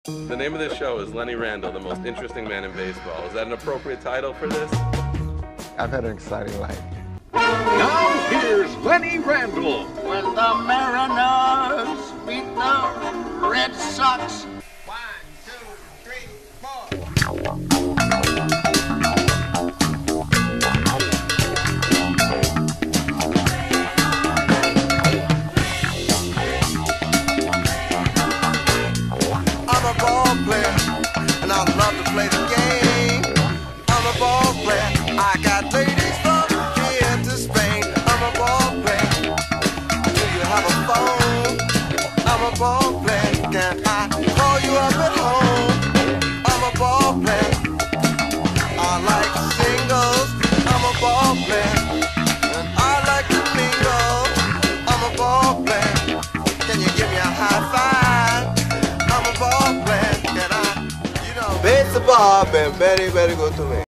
The name of this show is Lenny Randle, the most interesting man in baseball. Is that an appropriate title for this? I've had an exciting life. Now here's Lenny Randle. When the Mariners beat the Red Sox. 1, 2, 3, 4. I'm a ball player, and I love to play the game. I'm a ball player, I got ladies from here to Spain. I'm a ball player, do you have a phone? I'm a ball player, can I call you up at home? I'm a ball player, I like singles. I'm a ball player, and I like to mingle. I'm a ball player, can you give me a high five? I'm a ball player, can I, Baseball been very, very good to me.